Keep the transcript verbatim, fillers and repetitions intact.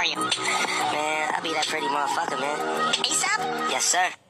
are you? Man, I be that pretty motherfucker, man. ASAP? Yes, sir.